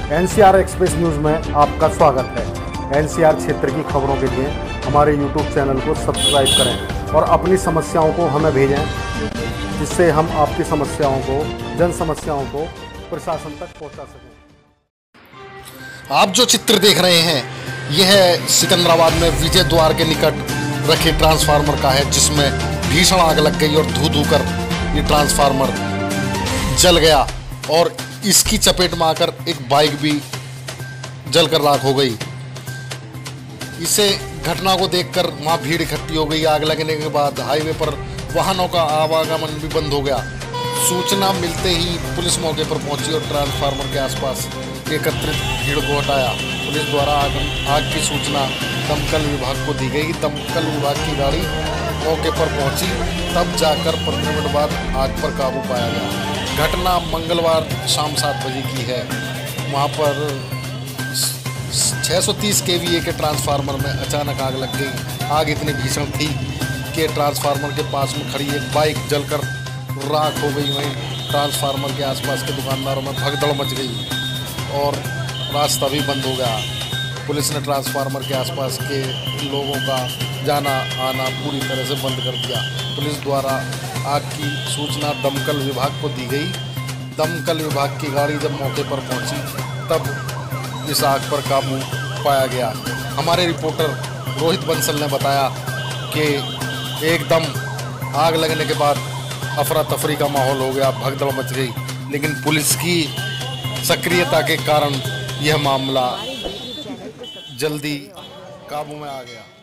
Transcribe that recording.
NCR express news में आपका स्वागत है। एनसीआर क्षेत्र की खबरों के लिए हमारे यूट्यूब चैनल को सब्सक्राइब करें और अपनी समस्याओं को हमें भेजें, जिससे हम आपकी समस्याओं को, जन समस्याओं को प्रशासन तक पहुंचा सकें। आप जो चित्र देख रहे हैं यह सिकंदराबाद में विजय द्वार के निकट रखे ट्रांसफार्मर का है, जिसमें भीषण आग लग गई और धू कर ये ट्रांसफार्मर जल गया और इसकी चपेट में आकर एक बाइक भी जलकर राख हो गई। इसे घटना को देखकर वहां भीड़ इकट्ठी हो गई। आग लगने के बाद हाईवे पर वाहनों का आवागमन भी बंद हो गया। सूचना मिलते ही पुलिस मौके पर पहुंची और ट्रांसफार्मर के आसपास एकत्रित भीड़ को हटाया। पुलिस द्वारा आग की सूचना दमकल विभाग को दी गई। दमकल विभाग की गाड़ी मौके पर पहुंची, तब जाकर 15 मिनट बाद आग पर काबू पाया गया। घटना मंगलवार शाम 7 बजे की है। वहाँ पर 630 केवीए के ट्रांसफार्मर में अचानक आग लग गई। आग इतनी भीषण थी कि ट्रांसफार्मर के पास में खड़ी एक बाइक जलकर राख हो गई। वहीं ट्रांसफार्मर के आसपास के दुकानदारों में भगदड़ मच गई और रास्ता भी बंद हो गया। पुलिस ने ट्रांसफार्मर के आसपास के लोगों का जाना आना पूरी तरह से बंद कर दिया। पुलिस द्वारा आग की सूचना दमकल विभाग को दी गई। दमकल विभाग की गाड़ी जब मौके पर पहुंची तब इस आग पर काबू पाया गया। हमारे रिपोर्टर रोहित बंसल ने बताया कि एकदम आग लगने के बाद अफरा तफरी का माहौल हो गया, भगदड़ मच गई, लेकिन पुलिस की सक्रियता के कारण यह मामला जल्दी काबू में आ गया।